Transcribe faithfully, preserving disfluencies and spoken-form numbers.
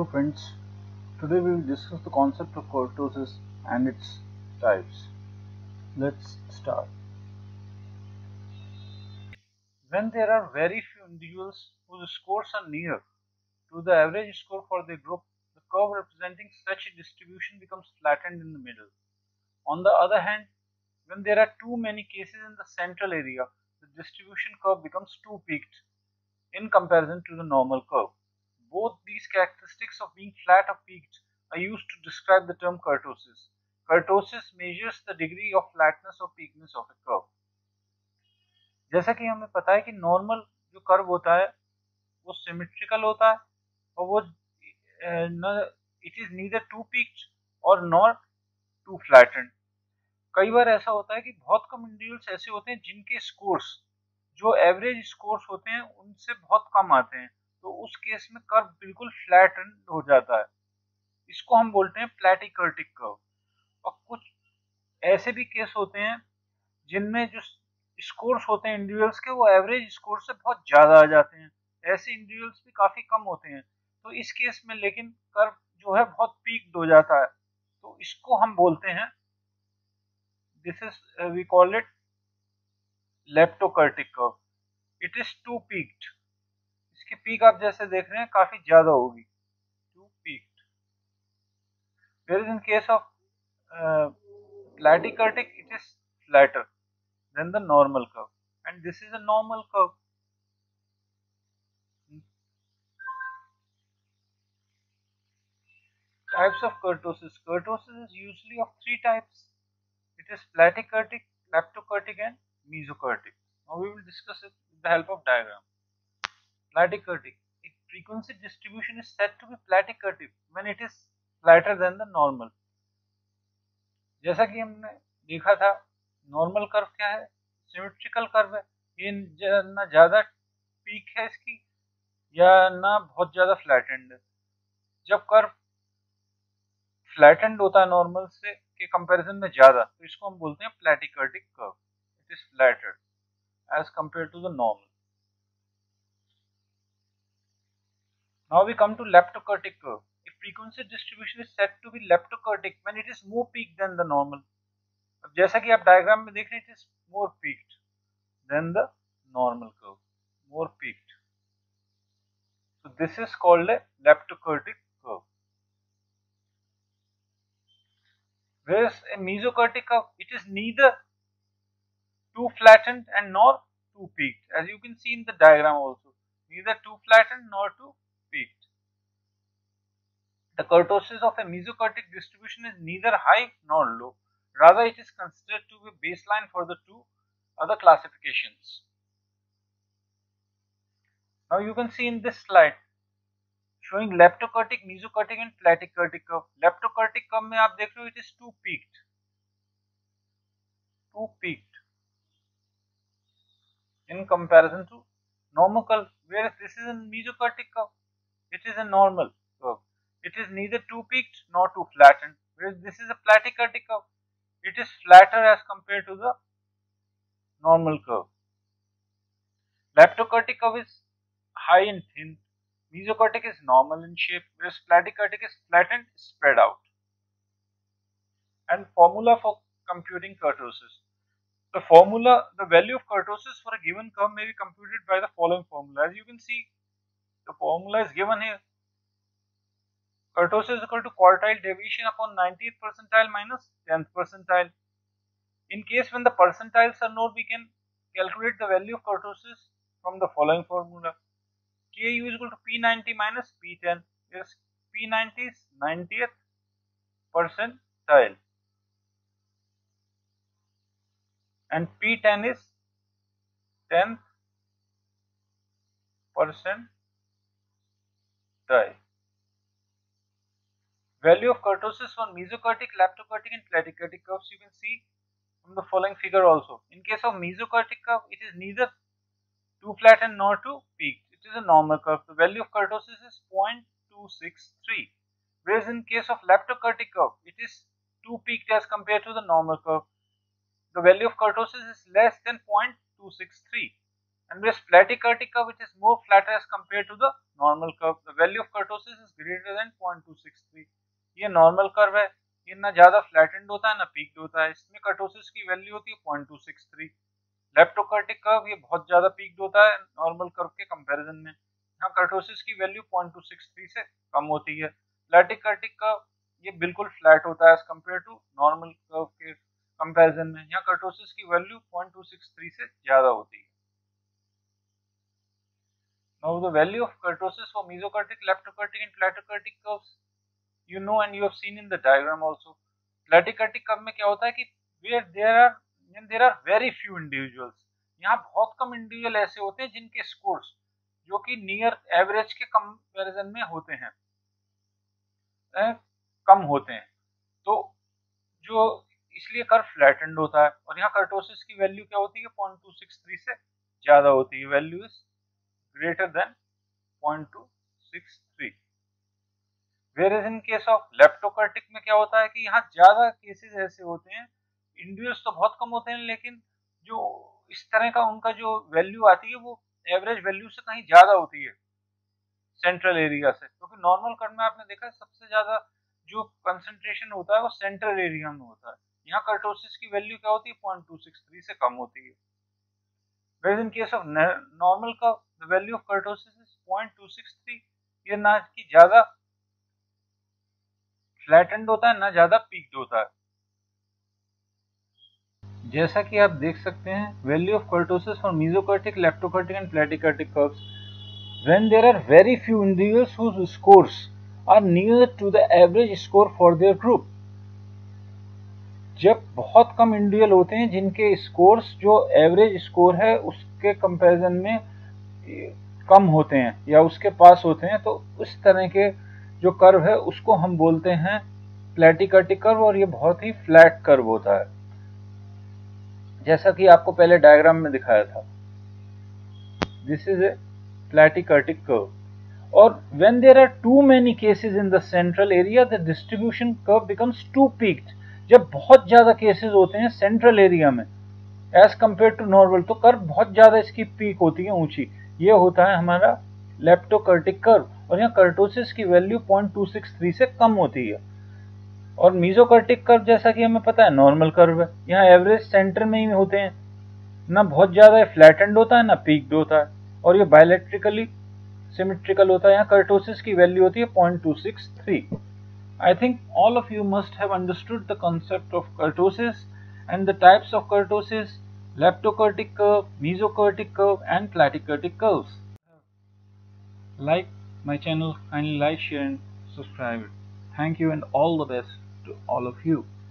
Hello friends, today we will discuss the concept of kurtosis and its types. Let's start. When there are very few individuals whose scores are near to the average score for the group, the curve representing such a distribution becomes flattened in the middle. On the other hand, when there are too many cases in the central area, the distribution curve becomes too peaked in comparison to the normal curve. Both these characteristics of being flat or peaked are used to describe the term kurtosis. Kurtosis measures the degree of flatness or peakness of a curve. जैसा कि हमें पता है कि normal जो curve होता है वो सिमेट्रिकल होता है और वो it is neither too peaked और नॉट टू फ्लैटेंड. कई बार ऐसा होता है कि बहुत कम इंडिविजुअल्स ऐसे होते हैं जिनके स्कोर्स जो एवरेज स्कोर्स होते हैं उनसे बहुत कम आते हैं, तो उस केस में कर्व बिल्कुल फ्लैट हो जाता है. इसको हम बोलते हैं प्लैटिकर्टिक कर्व. और कुछ ऐसे भी केस होते हैं जिनमें जो स्कोर्स होते हैं इंडिविजुअल्स के वो एवरेज स्कोर से बहुत ज्यादा आ जाते हैं. ऐसे इंडिविजुअल्स भी काफी कम होते हैं, तो इस केस में लेकिन कर्व जो है बहुत पीक्ड हो जाता है. तो इसको हम बोलते हैं, this is we call it leptokurtic curve. It is too peaked. इसकी पीक आप जैसे देख रहे हैं काफी ज्यादा होगी, too peaked. whereas in case of uh, platykurtic it is flatter than the normal curve, and this is a normal curve. Types of kurtosis. Kurtosis is usually of three types. It is platykurtic, leptokurtic and mesokurtic. Now we will discuss it with the help of diagram. Platykurtic. Its frequency distribution is said to be platykurtic when it is flatter than the normal. जैसा कि हमने देखा था, normal curve क्या है, symmetrical curve है. ये ना ज्यादा पीक है इसकी या ना बहुत ज्यादा फ्लैटेंड है. जब कर्व फ्लैटेंड होता है नॉर्मल से के कंपैरिजन में ज्यादा, तो इसको हम बोलते हैं platykurtic curve. It is flatted as compare to the normal. Now we come to leptokurtic curve. its frequency distribution is said to be leptokurtic when it is more peaked than the normal. अब जैसा कि आप diagram में देख रहे हैं, it is more peaked than the normal curve, more peaked. So this is called a leptokurtic curve. Whereas a mesokurtic curve, it is neither too flattened and nor too peaked, as you can see in the diagram also, neither too flattened nor too peaked. The kurtosis of a mesokurtic distribution is neither high nor low. Rather, it is considered to be baseline for the two other classifications. Now you can see in this slide showing leptokurtic, mesokurtic and platykurtic curve. Leptokurtic curve में आप देख रहे हो it is too peaked, too peaked in comparison to normal curve. Whereas this is a mesokurtic curve, it is a normal curve. It is neither too peaked nor too flattened. Whereas this is a platykurtic curve, it is flatter as compared to the normal curve. Leptokurtic curve is high and thin. Mesokurtic is normal in shape, whereas platykurtic is flat and spread out. And formula for computing kurtosis. The formula, the value of kurtosis for a given curve may be computed by the following formula. As you can see, the formula is given here. Kurtosis is equal to quartile deviation upon ninetieth percentile minus tenth percentile. In case when the percentiles are known, we can calculate the value of kurtosis from the following formula. Ku is equal to P ninety minus P ten. Yes, P ninety is ninetieth percentile and P ten is tenth percentile. Value of kurtosis for mesokurtic, leptokurtic and platykurtic curves you can see from the following figure also. In case of mesokurtic curve, it is neither too flattened nor too peaked. It is a normal curve. The value of kurtosis is zero point two six three. Whereas in case of leptokurtic curve, it is too peaked as compared to the normal curve. The value of kurtosis is less than zero point two six three. And with platykurtic curve, which is more flatter as compared to the normal curve. The value of kurtosis is greater than zero point two six three. ये normal curve है, ये ना ज्यादा flattened होता है ना peaked होता है, इसमें कर्टोसिस की वैल्यू होती है zero point two six three. Leptokurtic curve ये बहुत ज्यादा पीक्ड होता है नॉर्मल कर्व के कंपैरिजन में, यहाँ कर्टोसिस की value zero point two six three से कम होती है. प्लैटिकर्टिक कर्व ये बिल्कुल फ्लैट होता है as compare to normal curve के कंपैरिजन में, यहाँ कर्टोसिस की value zero point two six three से ज्यादा होती है. Now the value of kurtosis for mesokurtic, leptokurtic and platykurtic curves, you know and you have seen in the diagram also. Platykurtic curve में क्या होता है कि where there are there are very few individuals, यहाँ बहुत कम individual ऐसे होते हैं जिनके स्कोर्स जो कि नियर एवरेज के कंपैरिजन में होते हैं, ए, कम होते हैं, तो जो इसलिए कर्व फ्लैटेंड होता है. और यहाँ कर्टोसिस की वैल्यू क्या होती है zero point two six three से ज्यादा होती है, value is greater than zero point two six three. Whereas in case of leptokurtic में क्या होता है कि यहाँ ज्यादा केसेस ऐसे होते हैं, इंडिविजुअल्स तो बहुत कम होते हैं लेकिन जो इस तरह का उनका जो वैल्यू आती है वो एवरेज वैल्यू से कहीं ज्यादा होती है सेंट्रल एरिया से, क्योंकि नॉर्मल कर्व में आपने देखा है सबसे ज्यादा जो कंसंट्रेशन होता है वो सेंट्रल एरिया में होता है. यहाँ कर्टोसिस की वैल्यू क्या होती है zero point two six three से कम होती है. Whereas in case of normal curve, the value of kurtosis is zero point two six three. ये ना कि ज्यादा फ्लैटेंड होता है ना ज्यादा पीक्ड होता है. जैसा कि आप देख सकते हैं, value of kurtosis for mesokurtic, leptokurtic and platykurtic curves when there are very few individuals whose scores are near to the average score for their group. जब बहुत कम इंडिविजुअल होते हैं जिनके स्कोर्स जो एवरेज स्कोर है उसके कंपैरिजन में कम होते हैं या उसके पास होते हैं, तो उस तरह के जो कर्व है उसको हम बोलते हैं प्लैटिकर्टिक कर्व, और ये बहुत ही फ्लैट कर्व होता है जैसा कि आपको पहले डायग्राम में दिखाया था. This is a platykurtic curve. और when there are too many cases in the central area the distribution curve becomes too peaked. जब बहुत ज्यादा केसेस होते हैं सेंट्रल एरिया में एज कंपेयर टू नॉर्मल, तो कर्व बहुत ज्यादा इसकी पीक होती है ऊंची. ये होता है हमारा लेप्टोकर्टिक कर्व, और यहाँ कर्टोसिस की value zero point two six three से कम होती है. और मीजोकर्टिक कर्व जैसा कि हमें पता है नॉर्मल कर्व है, यहाँ एवरेज सेंटर में ही होते हैं, ना बहुत ज्यादा फ्लैटेंड होता है ना पीक्ड होता है, और ये बायोलेट्रिकली सिमेट्रिकल होता है. यहाँ कर्टोसिस की वैल्यू होती है zero point two six three. I think all of you must have understood the concept of kurtosis and the types of kurtosis, leptokurtic curve, mesokurtic curve and platykurtic curves. Like my channel, kindly like, share and subscribe it. Thank you and all the best to all of you.